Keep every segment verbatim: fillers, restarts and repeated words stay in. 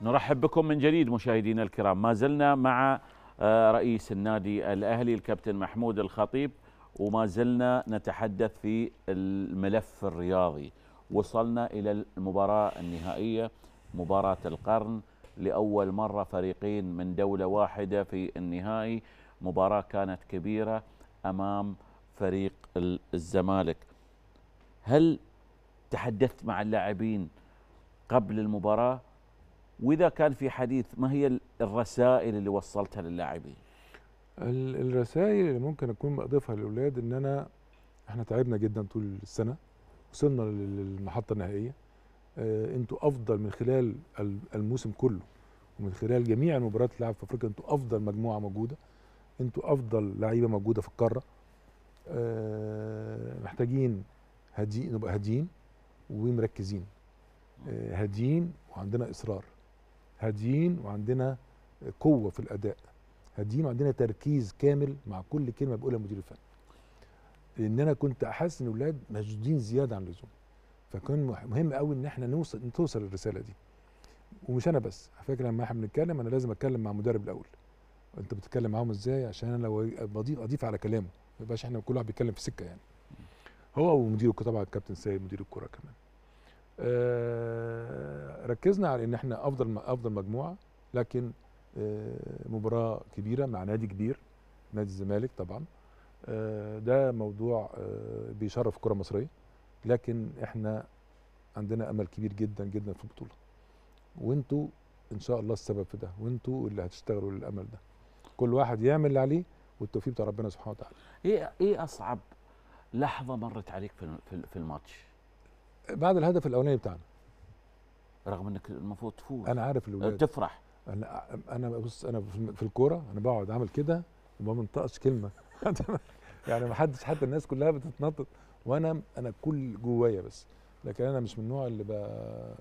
نرحب بكم من جديد مشاهدينا الكرام. ما زلنا مع رئيس النادي الأهلي الكابتن محمود الخطيب، وما زلنا نتحدث في الملف الرياضي. وصلنا إلى المباراة النهائية، مباراة القرن، لأول مرة فريقين من دولة واحدة في النهائي. مباراة كانت كبيرة أمام فريق الزمالك. هل تحدثت مع اللاعبين قبل المباراة؟ وإذا كان في حديث، ما هي الرسائل اللي وصلتها للاعبين؟ الرسائل اللي ممكن اكون بضيفها للاولاد ان انا احنا تعبنا جدا طول السنه، وصلنا للمحطه النهائيه. آه انتوا افضل من خلال الموسم كله، ومن خلال جميع المباريات اللي لعبت في افريقيا. انتوا افضل مجموعه موجوده، انتوا افضل لعيبه موجوده في القاره. آه محتاجين هاديين، نبقى هاديين ومركزين. آه هاديين وعندنا اصرار، هاديين وعندنا قوه في الاداء، هاديين وعندنا تركيز كامل مع كل كلمه بيقولها المدير الفني. لان انا كنت احس ان الاولاد مشدودين زياده عن اللزوم، فكان مهم قوي ان احنا نوصل توصل الرساله دي. ومش انا بس، على فكره لما احنا بنتكلم انا لازم اتكلم مع المدرب الاول. انت بتتكلم معاهم ازاي؟ عشان انا لو بضيف اضيف على كلامه، ما يبقاش احنا كل واحد بيتكلم في سكه يعني. هو ومدير طبعا الكابتن سيد مدير الكره كمان. آه ركزنا على ان احنا افضل افضل مجموعه، لكن آه مباراه كبيره مع نادي كبير، نادي الزمالك طبعا. آه ده موضوع آه بيشرف الكره المصريه، لكن احنا عندنا امل كبير جدا جدا في البطوله، وانتوا ان شاء الله السبب في ده، وانتوا اللي هتشتغلوا للامل ده. كل واحد يعمل اللي عليه، والتوفيق بتاع ربنا سبحانه وتعالى. ايه ايه اصعب لحظه مرت عليك في في الماتش؟ بعد الهدف الاولاني بتاعنا، رغم انك المفروض تفوز، انا عارف الاولاد تفرح. انا انا بص، انا في الكوره انا بقعد اعمل كده وما بنطقش كلمه يعني ما حدش، حتى الناس كلها بتتنطط وانا انا كل جوايا بس، لكن انا مش من النوع اللي بقى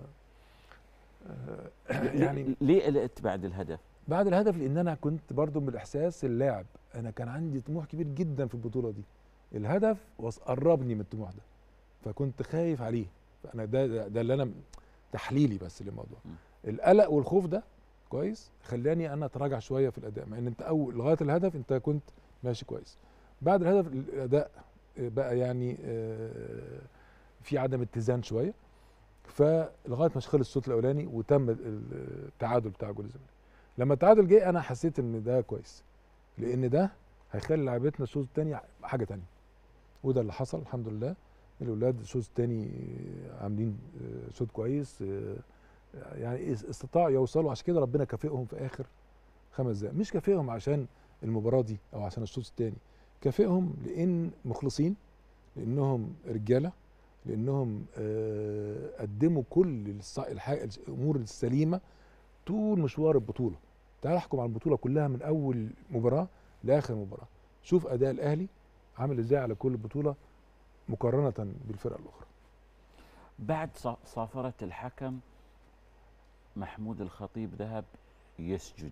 يعني. ليه قلقت بعد الهدف؟ بعد الهدف لان انا كنت برضو من الاحساس اللاعب، انا كان عندي طموح كبير جدا في البطوله دي. الهدف قربني من الطموح ده، فكنت خايف عليه. فانا ده ده, ده اللي انا تحليلي بس للموضوع. القلق والخوف ده كويس خلاني انا اتراجع شويه في الاداء، مع ان انت اول لغايه الهدف انت كنت ماشي كويس. بعد الهدف الاداء بقى يعني في عدم اتزان شويه، فلغايه ما خلص الشوط الاولاني وتم التعادل بتاع جول الزمالك. لما التعادل جه انا حسيت ان ده كويس، لان ده هيخلي لعيبتنا الشوط الثاني حاجه ثانيه، وده اللي حصل الحمد لله. الاولاد الشوط الثاني عاملين شوط كويس، يعني استطاعوا يوصلوا، عشان كده ربنا كافئهم في اخر خمس دقائق. مش كافئهم عشان المباراه دي او عشان الشوط الثاني، كافئهم لان مخلصين، لانهم رجاله، لانهم قدموا كل الامور السليمه طول مشوار البطوله. تعال احكم على البطوله كلها من اول مباراه لاخر مباراه، شوف اداء الاهلي عامل ازاي على كل بطوله مقارنه بالفرق الاخرى. بعد صافره الحكم محمود الخطيب ذهب يسجد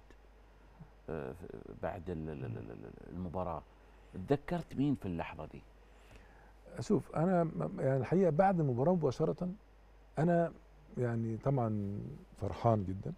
بعد المباراه. تذكرت مين في اللحظه دي؟ شوف انا يعني الحقيقه بعد المباراه مباشره انا يعني طبعا فرحان جدا.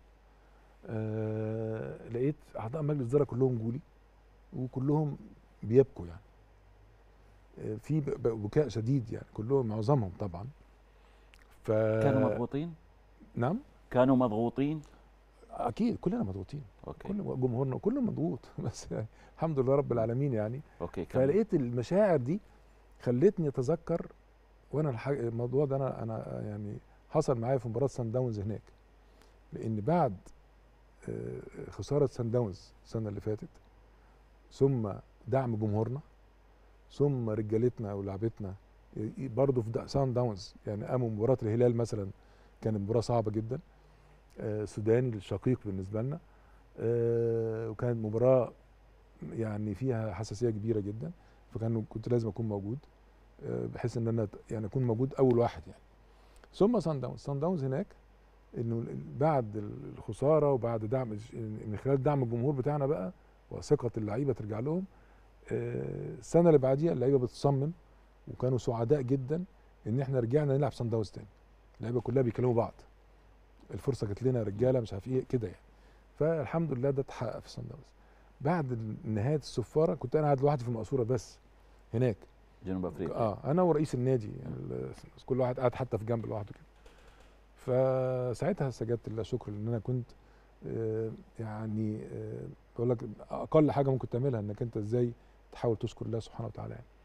أه لقيت اعضاء مجلس الاداره كلهم جولي، وكلهم بيبكوا يعني. أه في بكاء شديد يعني، كلهم معظمهم طبعا. ف كانوا مضغوطين؟ نعم كانوا مضغوطين؟ اكيد كلنا مضغوطين، أوكي. كل جمهورنا كله مضغوط بس يعني الحمد لله رب العالمين يعني. أوكي. فلقيت المشاعر دي خلتني اتذكر، وانا الموضوع ده انا انا يعني حصل معايا في مباراه سان داونز هناك. لان بعد خساره سان داونز السنه اللي فاتت، ثم دعم جمهورنا، ثم رجالتنا ولعبتنا برضه في سان داونز، يعني قاموا مباراه الهلال مثلا كانت مباراه صعبه جدا، سوداني الشقيق بالنسبه لنا، وكانت مباراه يعني فيها حساسيه كبيره جدا، فكان كنت لازم اكون موجود بحيث ان انا يعني اكون موجود اول واحد يعني. ثم سان داونز، سان داونز هناك انه بعد الخساره وبعد دعم من خلال دعم الجمهور بتاعنا بقى وثقه اللعيبه ترجع لهم، السنه اللي بعديها اللعيبه بتصمم، وكانوا سعداء جدا ان احنا رجعنا نلعب سان داونز تاني. اللعيبه كلها بيكلموا بعض، الفرصه جت لنا رجاله مش عارف ايه كده يعني. فالحمد لله ده اتحقق في صن داونز. بعد نهايه الصفاره كنت انا قاعد لوحدي في المقصوره بس هناك جنوب افريقيا. اه انا ورئيس النادي يعني كل واحد قاعد حتى في جنب لوحده كده. فساعتها سجدت لله شكر ان انا كنت آه يعني آه بقول لك اقل حاجه ممكن تعملها انك انت ازاي تحاول تشكر الله سبحانه وتعالى يعني.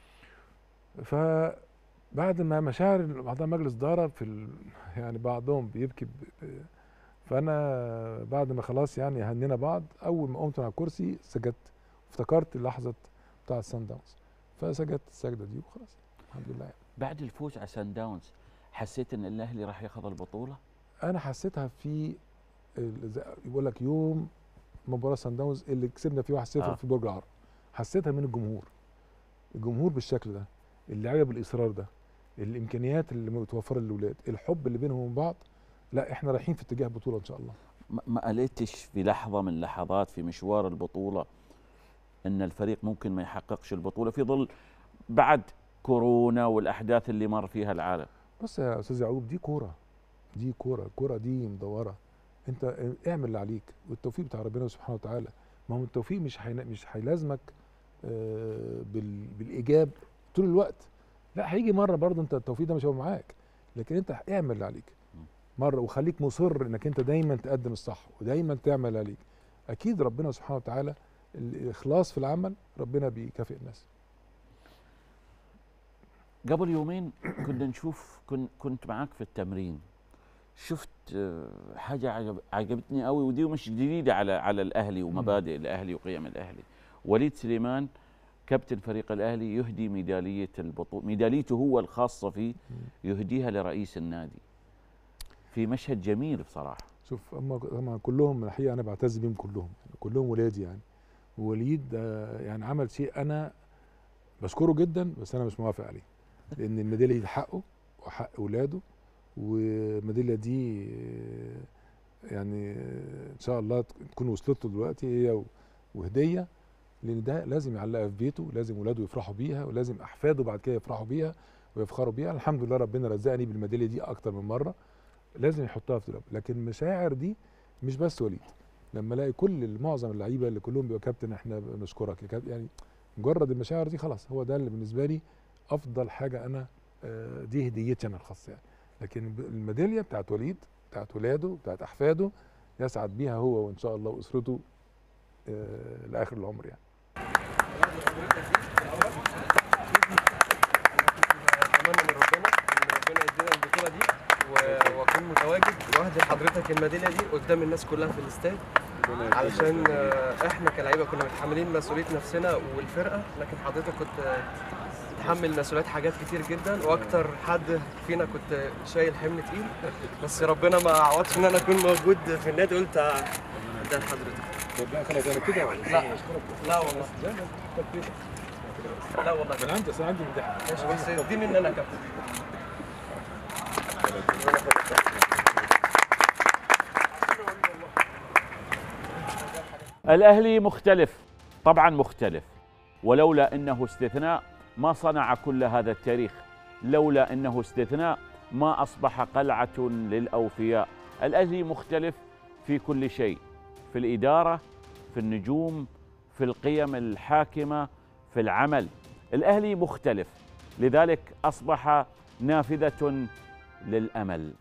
فبعد ما مشاعر اعضاء مجلس اداره في ال... يعني بعضهم بيبكي ب... ب... فانا بعد ما خلاص يعني هنينا بعض، اول ما قمت على الكرسي سجدت، افتكرت اللحظه بتاعه سان داونز فسجدت السجده دي وخلاص الحمد لله يعني. بعد الفوز على سان داونز حسيت ان الاهلي راح ياخذ البطوله؟ انا حسيتها في يقول لك يوم مباراه سان داونز اللي كسبنا فيه واحد صفر آه. في برج العرب، حسيتها من الجمهور. الجمهور بالشكل ده، اللعيبه بالاصرار ده، الامكانيات اللي متوفره للاولاد، الحب اللي بينهم وبين بعض، لا احنا رايحين في اتجاه بطوله ان شاء الله. ما قلتش في لحظه من اللحظات في مشوار البطوله ان الفريق ممكن ما يحققش البطوله في ظل بعد كورونا والاحداث اللي مر فيها العالم؟ بص يا استاذ يعقوب، دي كوره، دي كوره، الكوره دي مدوره، انت اعمل اللي عليك والتوفيق بتاع ربنا سبحانه وتعالى. ما هو التوفيق مش حي... مش هيلازمك آه بال... بالايجاب طول الوقت، لا هيجي مره برضه انت التوفيق ده مش هيبقى معاك، لكن انت اعمل اللي عليك مره وخليك مصر انك انت دايما تقدم الصح ودايما تعمل اللي عليك. اكيد ربنا سبحانه وتعالى الاخلاص في العمل ربنا بيكافئ الناس. قبل يومين كنا نشوف كنت معاك في التمرين، شفت حاجه عجب عجبتني قوي، ودي مش جديده على على الاهلي ومبادئ الاهلي وقيم الاهلي. وليد سليمان كابتن فريق الاهلي يهدي ميداليه البطوله، ميداليته هو الخاصه فيه، يهديها لرئيس النادي في مشهد جميل بصراحه. شوف هم كلهم الحقيقه انا بعتز بيهم كلهم، كلهم ولادي يعني. ووليد يعني عمل شيء انا بشكره جدا بس انا مش موافق عليه، لان الميداليه دي حقه وحق اولاده، والميداليه دي يعني ان شاء الله تكون وصلت له دلوقتي هي وهديه، لان ده لازم يعلقها في بيته، لازم اولاده يفرحوا بيها، ولازم احفاده بعد كده يفرحوا بيها ويفخروا بيها. الحمد لله ربنا رزقني بالميداليه دي اكتر من مره، لازم يحطها في دولاب. لكن المشاعر دي مش بس وليد، لما الاقي كل معظم اللعيبه اللي كلهم بيبقوا كابتن احنا بنشكرك يا كابتن، يعني مجرد المشاعر دي خلاص هو ده اللي بالنسبه لي افضل حاجه. انا دي هديتي انا الخاصه يعني. لكن الميداليه بتاعت وليد بتاعت ولاده بتاعت احفاده يسعد بيها هو وان شاء الله واسرته لاخر العمر يعني. اتمنى من ربنا ان ربنا يدينا البطوله دي واكون متواجد واهدي لحضرتك الميداليه دي قدام الناس كلها في الاستاد، علشان احنا كلاعيبه كنا متحملين مسؤوليه نفسنا والفرقه، لكن حضرتك كنت تحمل مسؤوليات حاجات كتير جدا، واكتر حد فينا كنت شايل حمل تقيل، بس ربنا ما عوضش ان انا اكون موجود في النادي. قلت ده لحضرتك. لا خلاص انا كده لا لا والله لا والله انا عندي اصل عندي مدح ماشي، بس دي مني انا يا كابتن. الأهلي مختلف طبعا مختلف، ولولا أنه استثناء ما صنع كل هذا التاريخ، لولا أنه استثناء ما أصبح قلعة للأوفياء. الأهلي مختلف في كل شيء، في الإدارة، في النجوم، في القيم الحاكمة، في العمل. الأهلي مختلف، لذلك أصبح نافذة للأمل.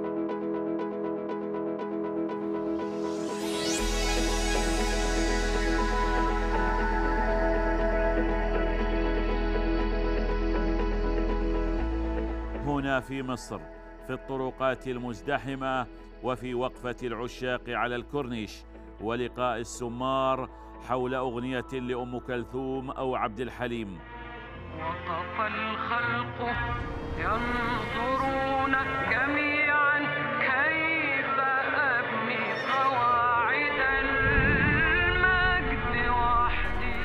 هنا في مصر في الطرقات المزدحمة وفي وقفة العشاق على الكورنيش ولقاء السمار حول أغنية لأم كلثوم أو عبد الحليم. وقف الخلق ينظرون جميعا كيف أبني قواعد المجد وحدي.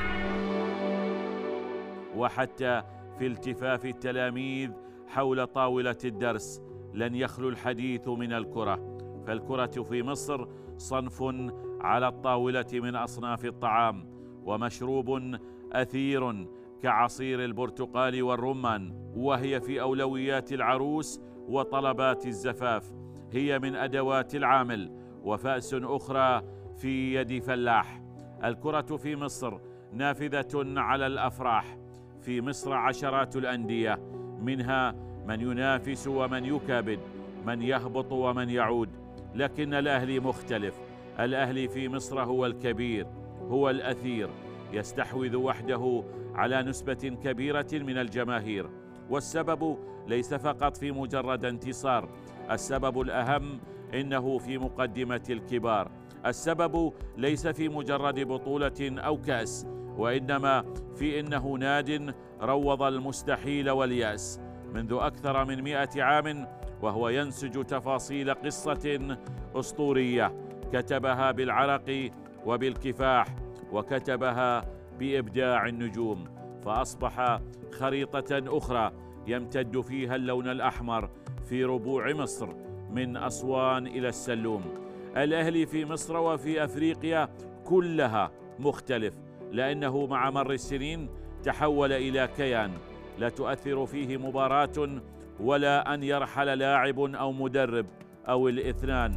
وحتى في التفاف التلاميذ حول طاولة الدرس لن يخلو الحديث من الكرة، فالكرة في مصر صنف على الطاولة من أصناف الطعام ومشروب أثير كعصير البرتقال والرمان، وهي في أولويات العروس وطلبات الزفاف. هي من أدوات العامل وفأس أخرى في يد فلاح. الكرة في مصر نافذة على الأفراح. في مصر عشرات الأندية، منها من ينافس ومن يكابد، من يهبط ومن يعود، لكن الأهلي مختلف. الأهلي في مصر هو الكبير، هو الأثير، يستحوذ وحده على نسبة كبيرة من الجماهير. والسبب ليس فقط في مجرد انتصار، السبب الأهم إنه في مقدمة الكبار. السبب ليس في مجرد بطولة أو كأس، وإنما في إنه ناد روض المستحيل واليأس منذ أكثر من مئة عام، وهو ينسج تفاصيل قصة أسطورية كتبها بالعرق وبالكفاح، وكتبها بإبداع النجوم، فأصبح خريطة أخرى يمتد فيها اللون الأحمر في ربوع مصر من أسوان إلى السلوم. الأهلي في مصر وفي أفريقيا كلها مختلف، لأنه مع مر السنين تحول إلى كيان لا تؤثر فيه مباراة ولا أن يرحل لاعب أو مدرب أو الاثنان.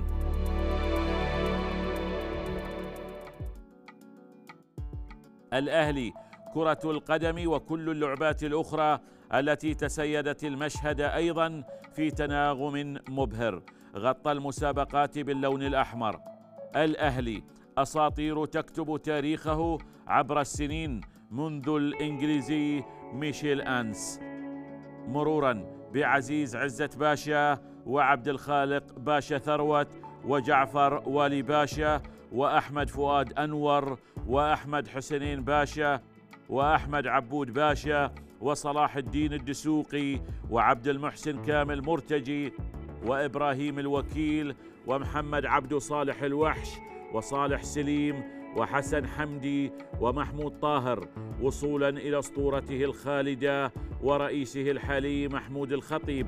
الأهلي كرة القدم وكل اللعبات الأخرى التي تسيدت المشهد أيضا في تناغم مبهر، غطى المسابقات باللون الأحمر. الأهلي أساطير تكتب تاريخه عبر السنين، منذ الإنجليزي ميشيل أنس، مرورا بعزيز عزت باشا وعبد الخالق باشا ثروت وجعفر والي باشا وأحمد فؤاد أنور وأحمد حسنين باشا وأحمد عبود باشا وصلاح الدين الدسوقي وعبد المحسن كامل مرتجي وإبراهيم الوكيل ومحمد عبدو صالح الوحش وصالح سليم وحسن حمدي ومحمود طاهر، وصولا إلى أسطورته الخالدة ورئيسه الحالي محمود الخطيب.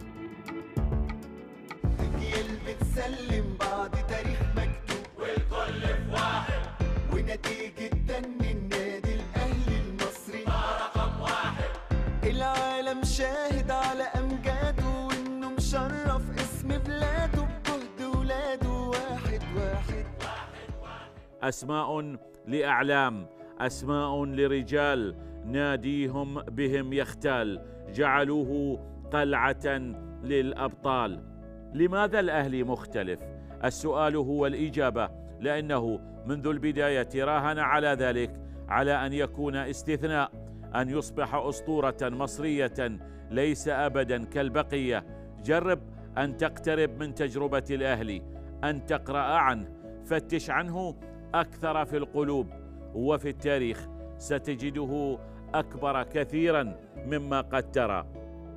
أجيال بتسلم بعض تاريخ مكتوب والكل في واحد، ونتيجة دن النادي الأهلي المصري رقم واحد. العالم شاهد على أمجاده وإنه مشرف اسم بلاده بجهد ولاده واحد واحد. أسماء لأعلام، أسماء لرجال ناديهم بهم يختال، جعلوه قلعة للأبطال. لماذا الأهلي مختلف؟ السؤال هو الإجابة، لأنه منذ البداية راهن على ذلك، على أن يكون استثناء، أن يصبح أسطورة مصرية ليس أبدا كالبقية. جرب أن تقترب من تجربة الأهلي، أن تقرأ عنه، فتش عنه أكثر في القلوب وفي التاريخ، ستجده أكبر كثيرا مما قد ترى.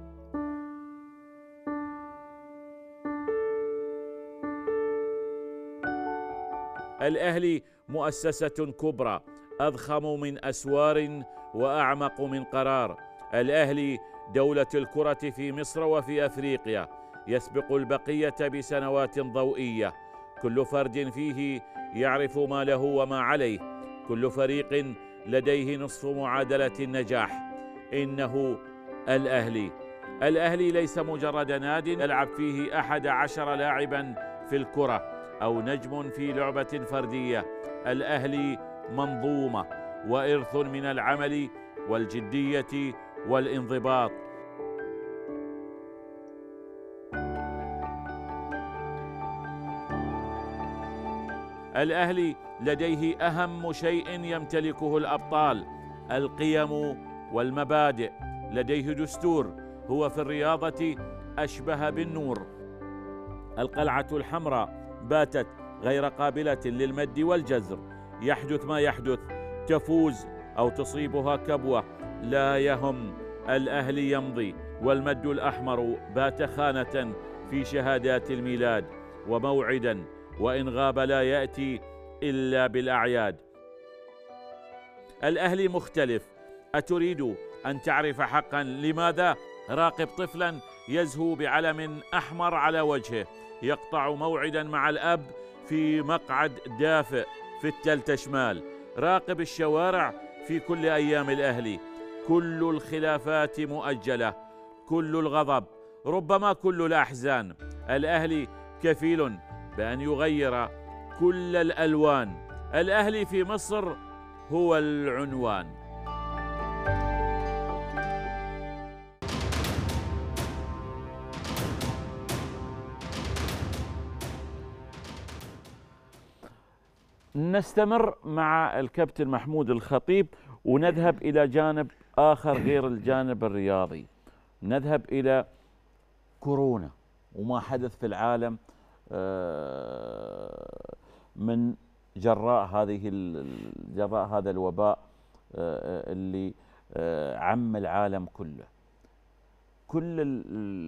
الأهلي مؤسسة كبرى، أضخم من أسوار وأعمق من قرار. الأهلي دولة الكرة في مصر وفي أفريقيا، يسبق البقية بسنوات ضوئية. كل فرد فيه يعرف ما له وما عليه، كل فريق لديه نصف معادلة النجاح، إنه الأهلي. الأهلي ليس مجرد ناد يلعب فيه أحد عشر لاعبا في الكرة أو نجم في لعبة فردية. الأهلي منظومة وإرث من العمل والجدية والانضباط. الأهلي لديه أهم شيء يمتلكه الأبطال، القيم والمبادئ. لديه دستور هو في الرياضة أشبه بالنور. القلعة الحمراء باتت غير قابلة للمد والجزر، يحدث ما يحدث، تفوز أو تصيبها كبوة لا يهم، الأهلي يمضي. والمد الأحمر بات خانة في شهادات الميلاد وموعدا، وإن غاب لا يأتي إلا بالأعياد. الأهلي مختلف. أتريد أن تعرف حقا لماذا؟ راقب طفلا يزهو بعلم أحمر على وجهه، يقطع موعدا مع الأب في مقعد دافئ في التلت شمال. راقب الشوارع في كل أيام الأهلي، كل الخلافات مؤجلة، كل الغضب، ربما كل الأحزان. الأهلي كفيل بأن يغير كل الألوان. الأهلي في مصر هو العنوان. نستمر مع الكابتن محمود الخطيب ونذهب إلى جانب آخر غير الجانب الرياضي. نذهب إلى كورونا وما حدث في العالم من جراء هذه جراء هذا الوباء اللي عم العالم كله. كل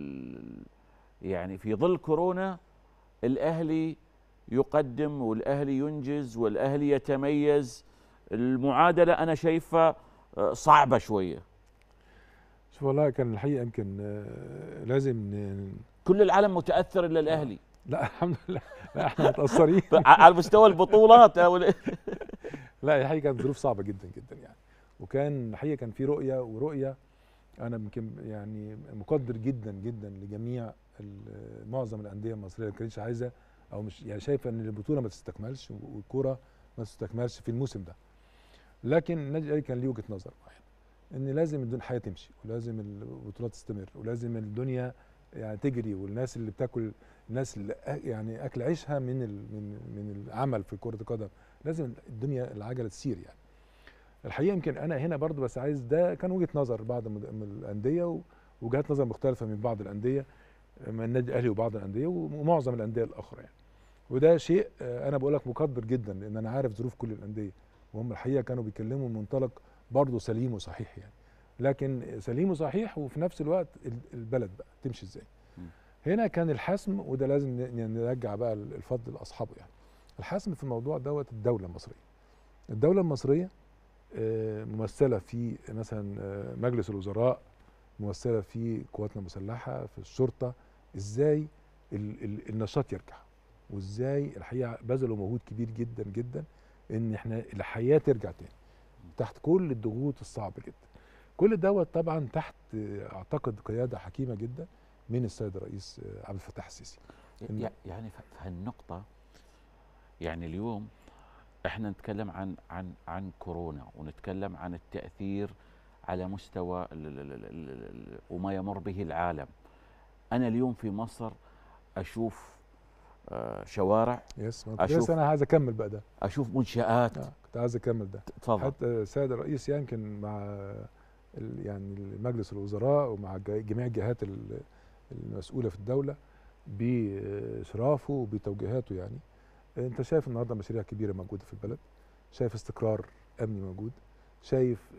يعني في ظل كورونا الأهلي يقدم والأهلي ينجز والأهلي يتميز. المعادلة أنا شايفها صعبة شوية. شوف والله كان الحقيقة يمكن لازم كل العالم متأثر إلا الأهلي. لا الحمد لله، لا احنا متأثرين على مستوى البطولات. لا الحقيقة كانت ظروف صعبة جدا جدا يعني، وكان الحقيقة كان في رؤية ورؤية. أنا يمكن يعني مقدر جدا جدا لجميع معظم الأندية المصرية اللي ما كانتش عايزة او مش يعني شايفه ان البطوله ما تستكملش والكوره ما تستكملش في الموسم ده. لكن النادي الاهلي كان ليه وجهه نظر معينه ان لازم الدنيا الحياه تمشي ولازم البطولات تستمر ولازم الدنيا يعني تجري، والناس اللي بتاكل الناس اللي يعني اكل عيشها من من من العمل في كره القدم لازم الدنيا العجله تسير يعني. الحقيقه يمكن انا هنا برضو بس عايز، ده كان وجهه نظر بعض من الانديه ووجهات نظر مختلفه من بعض الانديه، من النادي الاهلي وبعض الانديه ومعظم الانديه الاخرى يعني. وده شيء انا بقول لك مقدر جدا لان انا عارف ظروف كل الانديه، وهم الحقيقه كانوا بيتكلموا من منطلق برضه سليم وصحيح يعني. لكن سليم وصحيح وفي نفس الوقت البلد بقى تمشي ازاي. هنا كان الحسم، وده لازم نرجع بقى الفضل لاصحابه يعني. الحسم في الموضوع دوت الدوله المصريه. الدوله المصريه ممثله في مثلا مجلس الوزراء، ممثله في قواتنا المسلحه، في الشرطه، ازاي النشاط يرجع وازاي الحقيقه بذلوا مجهود كبير جدا جدا ان احنا الحياه ترجع تاني تحت كل الضغوط الصعبه جدا. كل دوت طبعا تحت اعتقد قياده حكيمه جدا من السيد الرئيس عبد الفتاح السيسي. يعني في هالنقطه يعني اليوم احنا نتكلم عن عن عن كورونا ونتكلم عن التاثير على مستوى وما يمر به العالم. انا اليوم في مصر اشوف شوارع، يس اشوف انا عايز اكمل بقى ده، اشوف منشآت. آه. كنت عايز اكمل ده. تفضل. حتى السيد الرئيس يمكن مع يعني مجلس الوزراء ومع جميع الجهات المسؤوله في الدوله باشرافه وبتوجيهاته يعني. انت شايف النهارده مشاريع كبيره موجوده في البلد، شايف استقرار امني موجود، شايف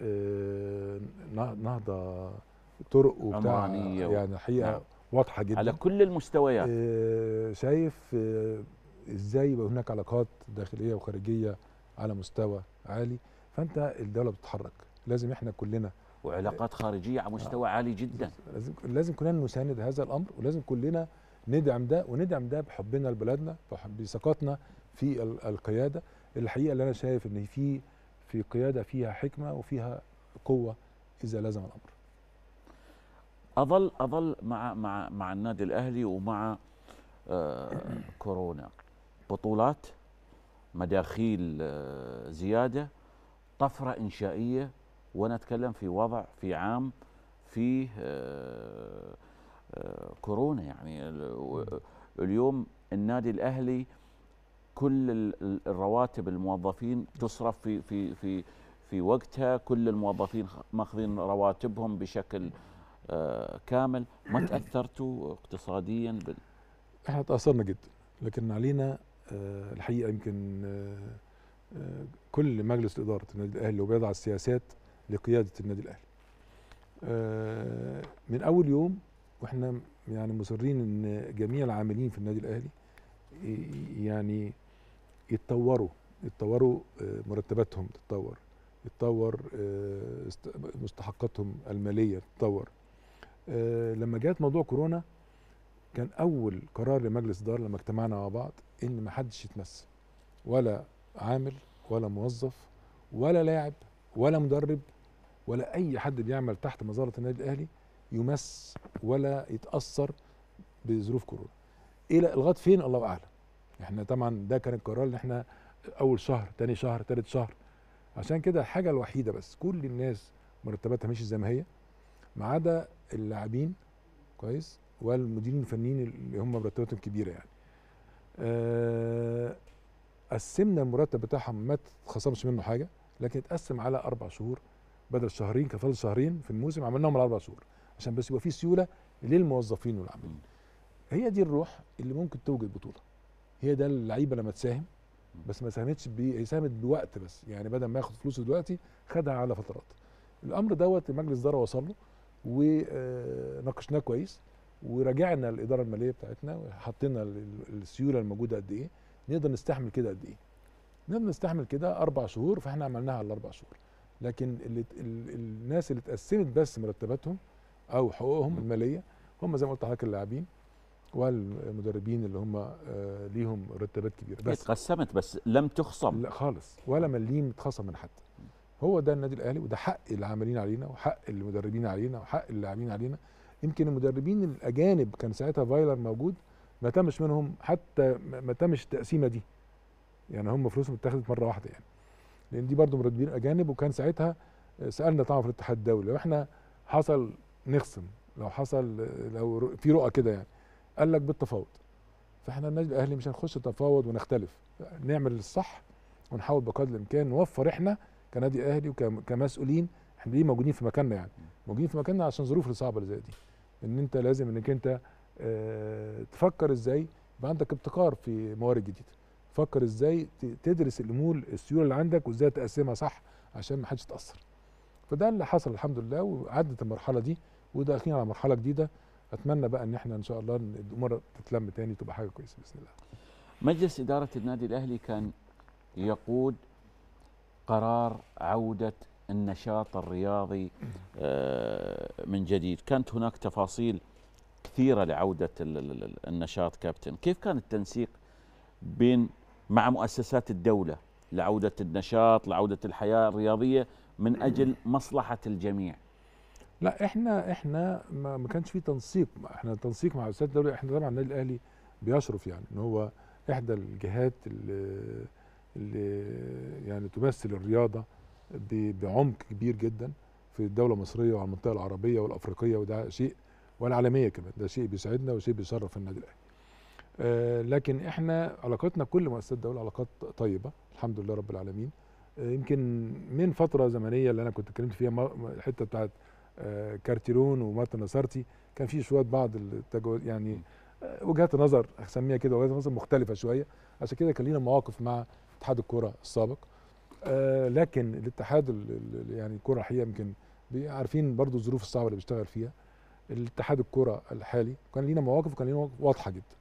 نهضه طرق وبتاع يعني الحقيقه نعم. واضحه جدا على كل المستويات. آه شايف آه ازاي يبقى هناك علاقات داخليه وخارجيه على مستوى عالي. فانت الدوله بتتحرك، لازم احنا كلنا وعلاقات خارجيه على مستوى آه عالي جدا. لازم لازم كلنا نساند هذا الامر، ولازم كلنا ندعم ده وندعم ده بحبنا لبلدنا، بثقتنا في القياده. الحقيقه اللي انا شايف ان في في قياده فيها حكمه وفيها قوه اذا لزم الامر. اظل اظل مع مع مع النادي الاهلي ومع آه كورونا، بطولات، مداخيل آه زياده، طفره انشائيه، وانا اتكلم في وضع في عام فيه آه آه كورونا يعني. اليوم النادي الاهلي كل الرواتب الموظفين تصرف في في في في وقتها، كل الموظفين ماخذين رواتبهم بشكل آه كامل. ما تأثرتوا اقتصاديا بال... احنا تأثرنا جدا، لكن علينا آه الحقيقة يمكن آه آه كل مجلس إدارة النادي الأهلي وبيضع السياسات لقيادة النادي الأهلي. آه من أول يوم واحنا يعني مصرين ان جميع العاملين في النادي الأهلي يعني يتطوروا يتطوروا آه مرتباتهم تتطور، يتطور آه مستحقاتهم المالية تتطور. أه لما جات موضوع كورونا كان اول قرار لمجلس الاداره لما اجتمعنا مع بعض ان ما حدش يتمس، ولا عامل ولا موظف ولا لاعب ولا مدرب ولا اي حد بيعمل تحت مظله النادي الاهلي يمس ولا يتاثر بظروف كورونا. الى لغايه فين الله اعلم. احنا طبعا ده كان القرار اللي احنا اول شهر تاني شهر تالت شهر. عشان كده الحاجه الوحيده بس كل الناس مرتباتها ماشيه زي ما هي ما عدا اللاعبين كويس والمديرين الفنيين اللي هم مرتباتهم كبيره يعني. أه قسمنا المرتب بتاعهم ما اتخصمش منه حاجه لكن اتقسم على اربع شهور بدل شهرين، كان فاضل شهرين في الموسم عملناهم على اربع شهور عشان بس يبقى في سيوله للموظفين والعاملين. هي دي الروح اللي ممكن توجد بطوله. هي ده اللعيبه لما تساهم بس ما ساهمتش بيه، هي ساهمت بوقت بس، يعني بدل ما ياخد فلوسه دلوقتي خدها على فترات. الامر دوت مجلس الاداره وصل له وناقشناه كويس وراجعنا الاداره الماليه بتاعتنا وحطينا السيوله الموجوده قد ايه، نقدر نستحمل كده قد ايه. نقدر نستحمل كده اربع شهور فاحنا عملناها على الاربع شهور. لكن اللي ال الناس اللي اتقسمت بس مرتباتهم او حقوقهم الماليه هم زي ما قلت لحضرتك اللاعبين والمدربين اللي هم آه ليهم مرتبات كبيره بس. اتقسمت بس لم تخصم؟ لا خالص ولا مليم اتخصم من حد. هو ده النادي الاهلي وده حق العاملين علينا وحق المدربين علينا وحق اللاعبين علينا. يمكن المدربين الاجانب كان ساعتها فايلر موجود ما تمش منهم حتى ما تمش التقسيمه دي، يعني هم فلوسهم اتاخدت مره واحده يعني، لان دي برضو مدربين اجانب. وكان ساعتها سالنا طبعا في الاتحاد الدولي لو احنا حصل نخصم، لو حصل لو في رؤى كده يعني، قال لك بالتفاوض. فاحنا النادي الاهلي مش هنخش تفاوض ونختلف، نعمل الصح ونحاول بقدر الامكان نوفر احنا كنادي اهلي وكمسؤولين. احنا ليه موجودين في مكاننا؟ يعني موجودين في مكاننا عشان ظروف الصعبه اللي زي دي، ان انت لازم انك انت اه تفكر ازاي يبقى عندك ابتكار في موارد جديده، تفكر ازاي تدرس الامور السيوله اللي عندك وازاي تقسمها صح عشان ما حدش يتاثر. فده اللي حصل الحمد لله وعدت المرحله دي وداخلين على مرحله جديده. اتمنى بقى ان احنا ان شاء الله الامور تتلم تاني تبقى حاجه كويسه باذن الله. مجلس اداره النادي الاهلي كان يقود قرار عوده النشاط الرياضي من جديد، كانت هناك تفاصيل كثيره لعوده النشاط كابتن، كيف كان التنسيق بين مع مؤسسات الدوله لعوده النشاط لعوده الحياه الرياضيه من اجل مصلحه الجميع؟ لا احنا احنا ما, ما كانش في تنسيق، احنا تنسيق مع مؤسسات الدوله. احنا طبعا النادي الاهلي بيشرف يعني ان هو احدى الجهات اللي, اللي يعني تمثل الرياضه بعمق كبير جدا في الدوله المصريه وعلى المنطقه العربيه والافريقيه، وده شيء والعالميه كمان، ده شيء بيسعدنا وشيء بيشرف النادي الاهلي. آه لكن احنا علاقتنا بكل مؤسسات الدوله علاقات طيبه الحمد لله رب العالمين. آه يمكن من فتره زمنيه اللي انا كنت اتكلمت فيها الحته بتاعت آه كارتيرون ومارتن نصرتي كان في شويه بعض التجاوز يعني آه وجهات نظر اسميها كده وجهات نظر مختلفه شويه، عشان كده كان لينا مواقف مع اتحاد الكره السابق. آه لكن الاتحاد يعني الكره الحقيقه يمكن عارفين برضو الظروف الصعبه اللي بيشتغل فيها. الاتحاد الكره الحالي كان لينا مواقف وكان لينا مواقف واضحه جدا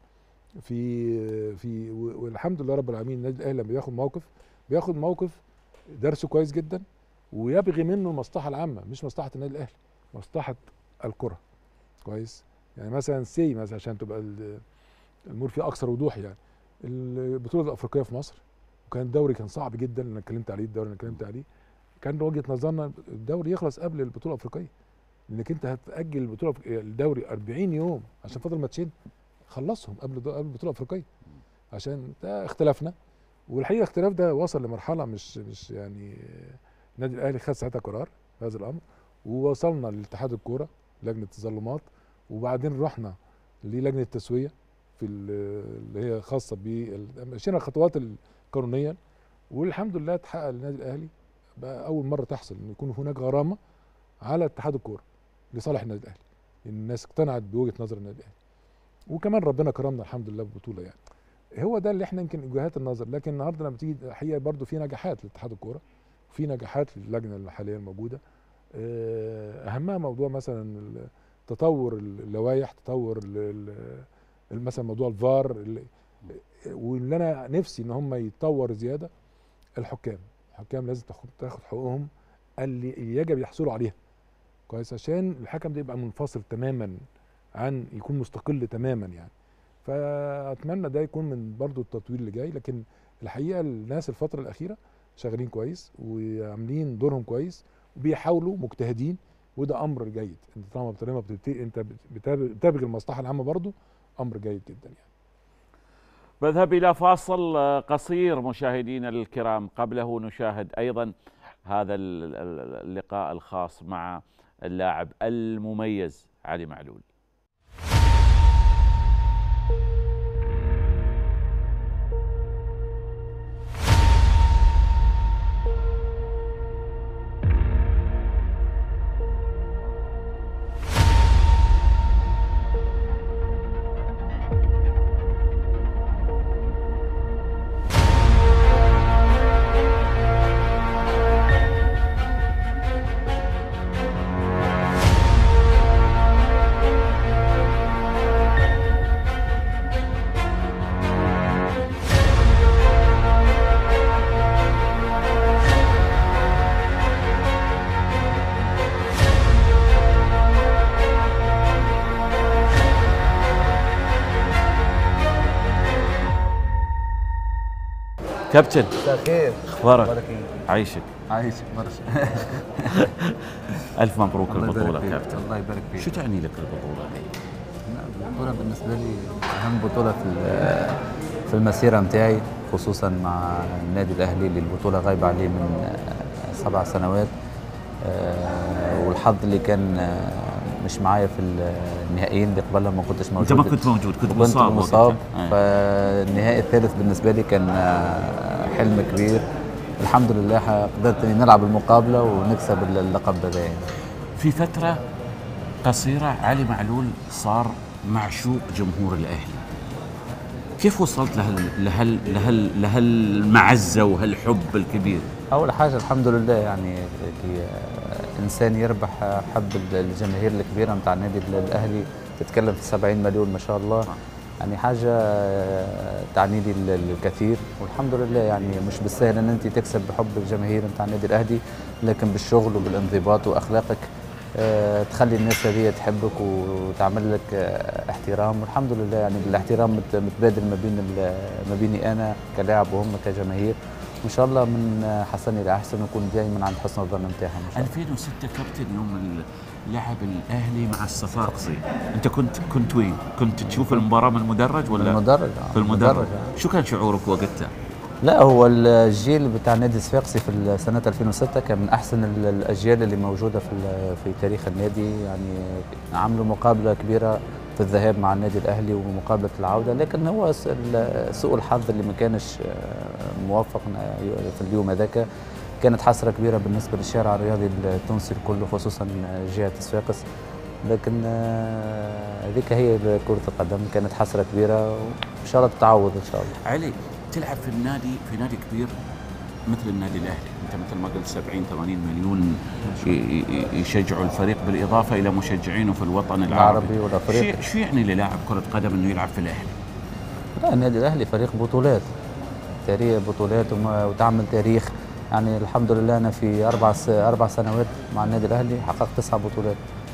في في والحمد لله رب العالمين. النادي الاهلي لما بياخد موقف بياخد موقف درسه كويس جدا ويبغي منه المصلحه العامه مش مصلحه النادي الاهلي، مصلحه الكره كويس. يعني مثلا سي مثلا عشان تبقى الامور فيها اكثر وضوح، يعني البطوله الافريقيه في مصر وكان الدوري كان صعب جدا اللي انا اتكلمت عليه، الدوري اللي انا اتكلمت عليه كان وجهه نظرنا الدوري يخلص قبل البطوله الافريقيه، لانك انت هتاجل البطوله الدوري أربعين يوم عشان فاضل ماتشين، خلصهم قبل قبل البطوله الافريقيه. عشان ده اختلفنا، والحقيقه الاختلاف ده وصل لمرحله مش مش يعني النادي الاهلي خد ساعتها قرار في هذا الامر، ووصلنا لاتحاد الكوره لجنه التظلمات، وبعدين رحنا للجنه التسويه في اللي هي خاصه ب مشينا الخطوات القانونيه، والحمد لله اتحقق للنادي الاهلي بقى اول مره تحصل ان يكون هناك غرامه على اتحاد الكوره لصالح النادي الاهلي. الناس اقتنعت بوجهه نظر النادي الاهلي، وكمان ربنا كرمنا الحمد لله بالبطوله. يعني هو ده اللي احنا يمكن وجهات النظر. لكن النهارده لما تيجي الحقيقه برضو في نجاحات لاتحاد الكوره وفي نجاحات للجنه الحاليه الموجوده، اهمها موضوع مثلا تطور اللوائح، تطور مثلا موضوع الفار، واللي انا نفسي ان هم يتطور زياده. الحكام الحكام لازم تاخد حقوقهم اللي يجب يحصلوا عليها كويس، عشان الحكم ده يبقى منفصل تماما عن يكون مستقل تماما يعني. فاتمنى ده يكون من برضو التطوير اللي جاي. لكن الحقيقه الناس الفتره الاخيره شغالين كويس وعاملين دورهم كويس وبيحاولوا مجتهدين، وده امر جيد. انت طالما بتبقى انت بتبغي المصلحه العامه برضو امر جيد جدا يعني. بذهب إلى فاصل قصير مشاهدينا الكرام، قبله نشاهد أيضا هذا اللقاء الخاص مع اللاعب المميز علي معلول. كابتن مساء الخير، اخبارك؟ عايشك عايشك برشا. الف مبروك الله البطوله يبارك فيك. كابتن. الله يبارك فيك. شو تعني لك البطوله هي؟ لا، البطولة بالنسبة لي أهم بطولة في في المسيرة متاعي، خصوصا مع النادي الأهلي اللي البطولة غايبة عليه من سبع سنوات. آه، والحظ اللي كان آه، مش معايا في النهائيين اللي قبلها، ما كنتش موجود. انت ما كنت موجود، كنت كنت مصاب مصاب وقتها. فالنهائي الثالث بالنسبة لي كان آه، حلم كبير. الحمد لله قدرت اني نلعب المقابلة ونكسب اللقب هذا. في فتره قصيره علي معلول صار معشوق جمهور الاهلي. كيف وصلت لهال لهال لهال لهالمعزه وهالحب الكبير؟ أول حاجة الحمد لله، يعني كي إنسان يربح حب الجماهير الكبيرة متاع النادي الأهلي، تتكلم في سبعين مليون ما شاء الله، يعني حاجة تعني لي الكثير. والحمد لله يعني مش بالسهل أن أنت تكسب بحب الجماهير متاع النادي الأهلي، لكن بالشغل وبالانضباط وأخلاقك أه تخلي الناس هذه تحبك وتعمل لك أه احترام. والحمد لله يعني الاحترام متبادل ما بين ما بيني أنا كلاعب وهم كجماهير، وإن شاء الله من حسن إلى أحسن ونكون دائما عند حسن الظن نتاعهم. ألفين وستة كابتن، يوم لعب الأهلي مع الصفاقسي، أنت كنت كنت وين؟ كنت تشوف المباراة من المدرج ولا؟ في المدرج. في المدرج. المدرج. شو كان شعورك وقتها؟ لا، هو الجيل بتاع نادي الصفاقسي في سنة ألفين وستة كان من أحسن الأجيال اللي موجودة في في تاريخ النادي. يعني عملوا مقابلة كبيرة في الذهاب مع النادي الأهلي ومقابلة العودة، لكن هو سوء الحظ اللي ما كانش موفق في اليوم هذاك. كانت حسرة كبيرة بالنسبة للشارع الرياضي التونسي كله، خصوصا جهة الصفاقس، لكن هذيك هي كرة القدم، كانت حسرة كبيرة وإن شاء الله تتعوض إن شاء الله. علي، تلعب في النادي في نادي كبير مثل النادي الأهلي، أنت مثل ما قلت سبعين ثمانين مليون يشجعوا الفريق، بالإضافة إلى مشجعينه في الوطن العربي والأفريقي. شو يعني للاعب كرة قدم إنه يلعب في الأهلي؟ لا، النادي الأهلي فريق بطولات، تاريخ بطولات وتعمل تاريخ. يعني الحمد لله أنا في أربع أربع سنوات مع النادي الأهلي حققت تسع بطولات،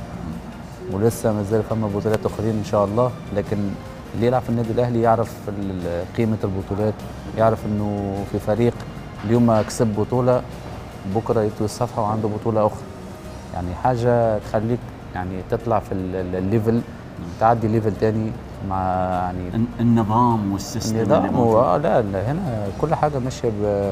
ولسه ما زال فما بطولات أخرين إن شاء الله. لكن اللي يلعب في النادي الأهلي يعرف قيمة البطولات، يعرف إنه في فريق اليوم كسب بطولة بكرة يطوي الصفحة وعنده بطولة أخرى. يعني حاجة تخليك يعني تطلع في الليفل، تعدي ليفل تاني مع يعني النظام والسيستم. النظام هو لا لا هنا كل حاجة ماشية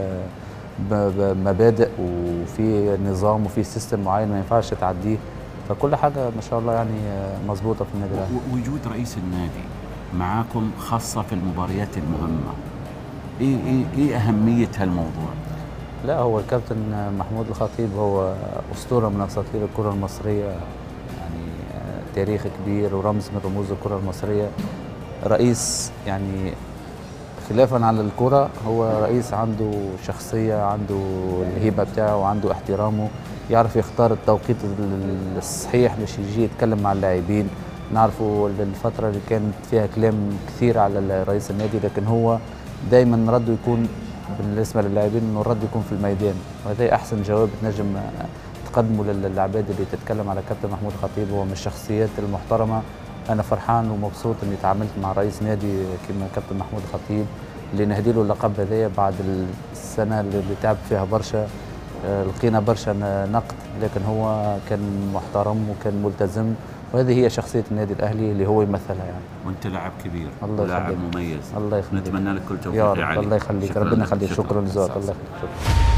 بمبادئ وفي نظام وفي سيستم معين ما ينفعش تعديه، فكل حاجة ما شاء الله يعني مظبوطة في النادي الأهلي. وجود رئيس النادي معاكم خاصة في المباريات المهمة، إيه إيه إيه أهمية هالموضوع؟ لا، هو الكابتن محمود الخطيب هو أسطورة من أساطير الكرة المصرية، يعني تاريخ كبير ورمز من رموز الكرة المصرية. رئيس يعني خلافا على الكرة، هو رئيس عنده شخصية، عنده الهيبة بتاعه وعنده احترامه، يعرف يختار التوقيت الصحيح باش يجي يتكلم مع اللاعبين. نعرفوا الفترة اللي كانت فيها كلام كثير على رئيس النادي، لكن هو دايما رده يكون بالنسبة للاعبين انه الرد يكون في الميدان، وهذا احسن جواب تنجم تقدمه للعباد اللي تتكلم على كابتن محمود الخطيب. هو من الشخصيات المحترمة. انا فرحان ومبسوط اني تعاملت مع رئيس نادي كما كابتن محمود الخطيب، اللي نهدي له اللقب هذايا بعد السنة اللي تعب فيها برشا. لقينا برشا نقد، لكن هو كان محترم وكان ملتزم، وهذه هي شخصية النادي الأهلي اللي هو يمثلها يعني. وأنت لاعب كبير الله ولاعب يخليك. مميز. الله يخليك. نتمنى لك كل توفيق يا يا رب. علي. الله يخليك، شكراً ربنا لك. يخليك. شكراً. شكرا لزوجك. الله يخليك. شكرا.